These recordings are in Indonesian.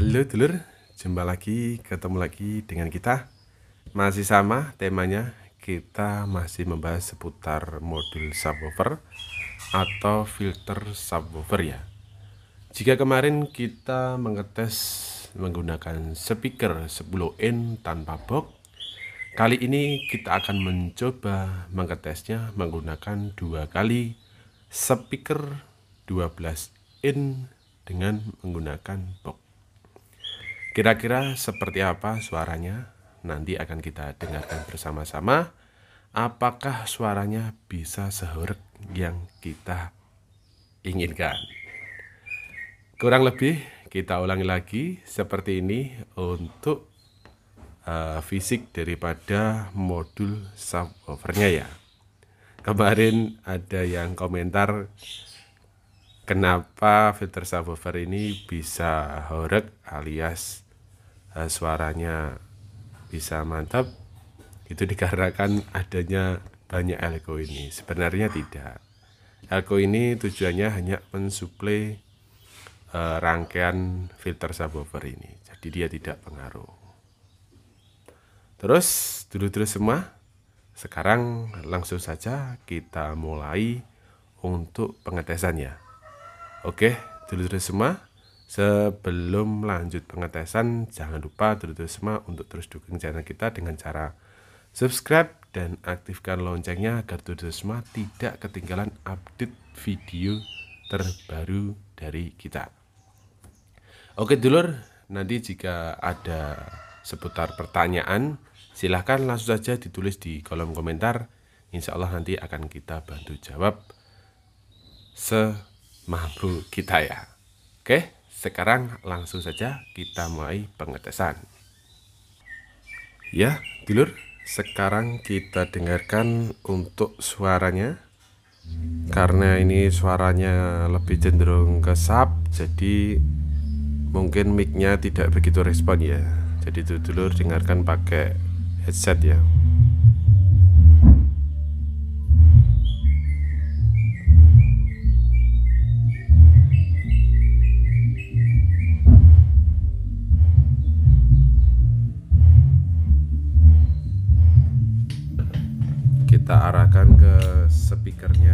Halo dulur, jumpa lagi, ketemu lagi dengan kita. Masih sama temanya, kita masih membahas seputar modul subwoofer atau filter subwoofer ya. Jika kemarin kita mengetes menggunakan speaker 10 in tanpa box, kali ini kita akan mencoba mengetesnya menggunakan 2 kali speaker 12 in dengan menggunakan box. Kira-kira seperti apa suaranya? Nanti akan kita dengarkan bersama-sama. Apakah suaranya bisa sehoreg yang kita inginkan? Kurang lebih kita ulangi lagi seperti ini untuk fisik daripada modul subwoofernya ya. Kemarin ada yang komentar kenapa filter subwoofer ini bisa horeg alias suaranya bisa mantap. Itu dikarenakan adanya banyak elko ini. Sebenarnya tidak. Elko ini tujuannya hanya mensuplai rangkaian filter subwoofer ini. Jadi dia tidak pengaruh. Terus dulu-dulu semua, sekarang langsung saja kita mulai untuk pengetesannya. Oke, dulu-dulu semua, sebelum lanjut pengetesan, jangan lupa dulu-dulu semua untuk terus dukung channel kita dengan cara subscribe dan aktifkan loncengnya agar dulu-dulu semua tidak ketinggalan update video terbaru dari kita. Oke dulur, nanti jika ada seputar pertanyaan, silahkan langsung saja ditulis di kolom komentar. Insya Allah nanti akan kita bantu jawab semampu kita ya. Oke, sekarang langsung saja kita mulai pengetesan. Ya, dulur, sekarang kita dengarkan untuk suaranya. Karena ini suaranya lebih cenderung ke sub, jadi mungkin mic-nya tidak begitu respon ya. Jadi dulur dengarkan pakai headset ya. Kita arahkan ke speakernya.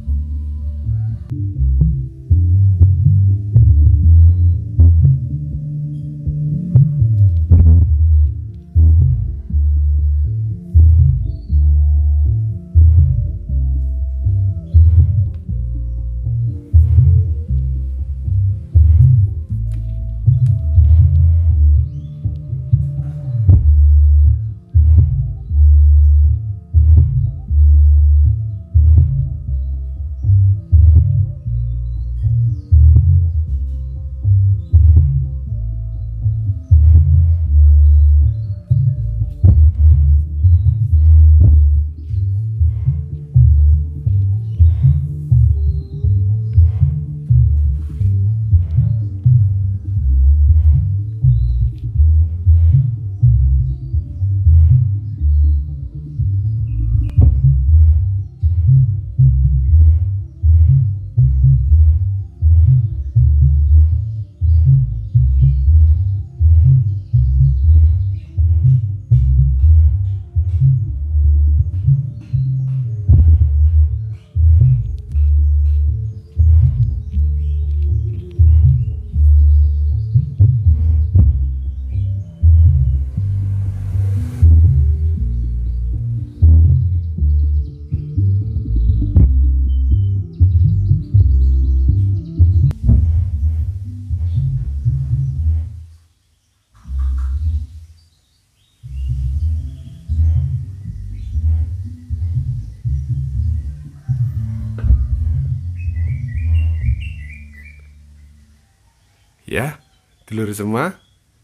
Ya, dulur semua,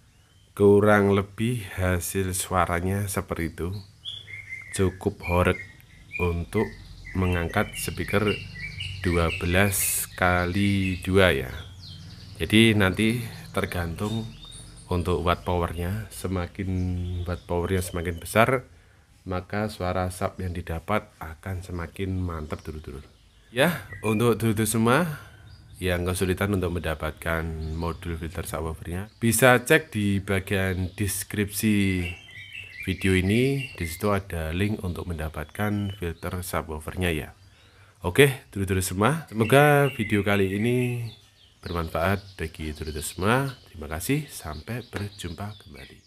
kurang lebih hasil suaranya seperti itu. Cukup horeg untuk mengangkat speaker 12 kali 2 ya. Jadi nanti tergantung untuk watt powernya. Semakin watt powernya semakin besar, maka suara sub yang didapat akan semakin mantap dulur-dulur. Ya, untuk dulur semua, yang kesulitan untuk mendapatkan modul filter subwoofernya, bisa cek di bagian deskripsi video ini. Di situ ada link untuk mendapatkan filter subwoofernya ya. Oke, dulur-dulur semua, semoga video kali ini bermanfaat bagi dulur-dulur semua. Terima kasih, sampai berjumpa kembali.